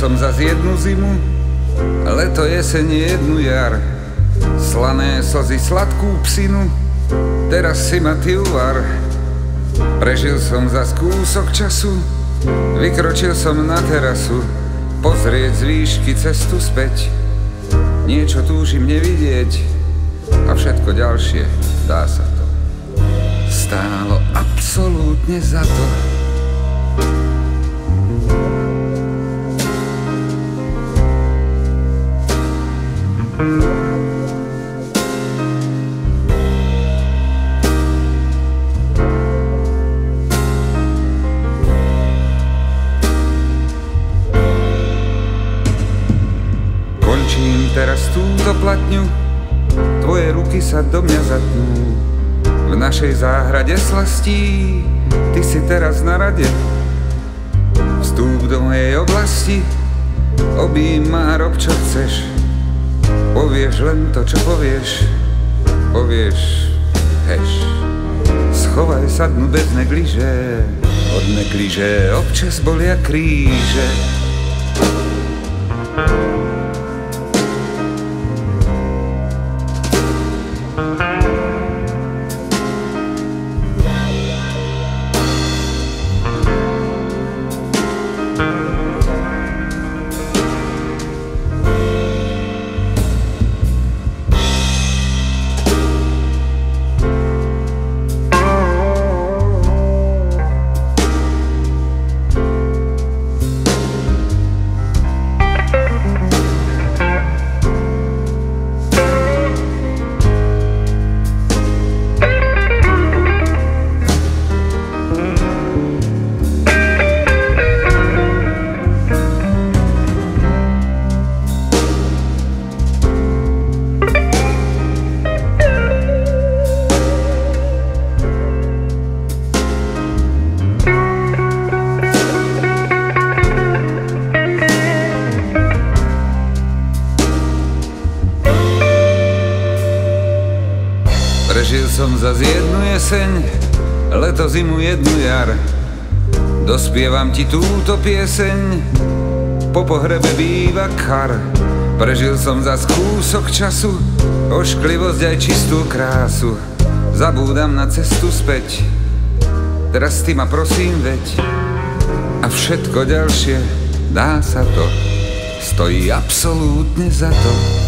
som zas jednu zimu, leto, jeseň, jednu jar. Slané slzy, sladkú psinu, teraz si ma ty uvar. Prežil som zas kúsok času, vykročil som na terasu, pozrieť z výšky cestu späť. Niečo túžim nevidieť a všetko ďalšie, dá sa to, stálo absolútne za to. Končím teraz túto platňu, tvoje ruky sa do mňa zatnú. V našej záhrade slastí, ty si teraz na rade. Vstúp do mojej oblasti, objím ma, rob čo chceš. Povieš len to, čo povieš, povieš heš. Schovaj sa dnu bez negliže, od negliže občas bolia kríže. Prežil som zas jednu jeseň, leto, zimu, jednu jar. Dospievam ti túto pieseň, po pohrebe býva kar. Prežil som zas kúsok času, ošklivosť aj čistú krásu. Zabúdam na cestu späť, teraz ty ma prosím veď. A všetko ďalšie, dá sa to, stojí absolútne za to.